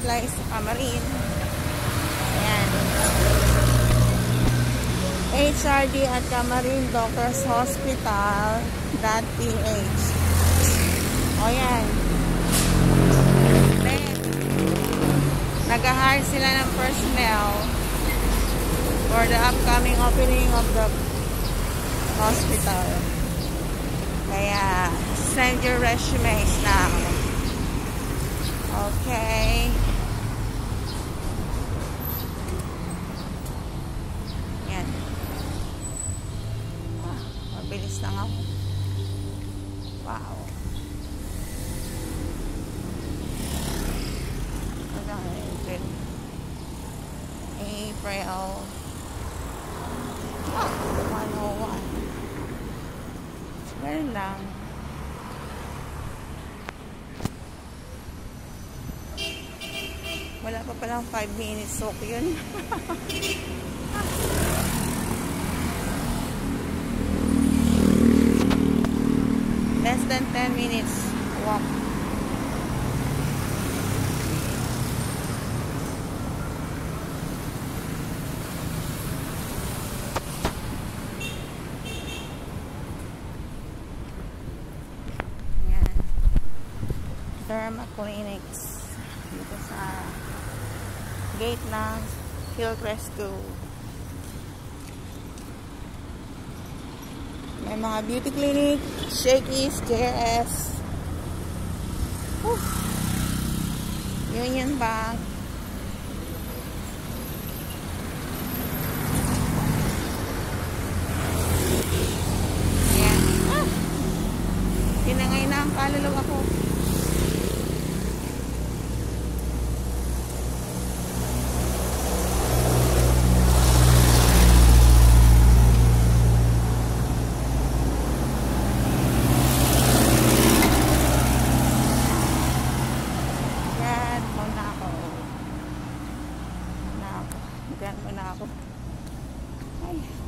supplies sa Camarin. Ayan. HRD at Camarin Doctors Hospital.ph. O yan. Then, nag-hire sila ng personnel for the upcoming opening of the hospital. Kaya, send your resumes now. Okay. Yan. Mabilis lang ako. Wow. April 101. Ganun lang. Wala pa palang 5 minutes. So, yun. Less than 10 minutes walk. Derma Clinics dito sa gate ng Hillcrest 2. May mga beauty clinic, Shakey's, JRS, Union Bank, ayan. Tinangay na ang kaluluwa ko. Ganun na ako. Ay.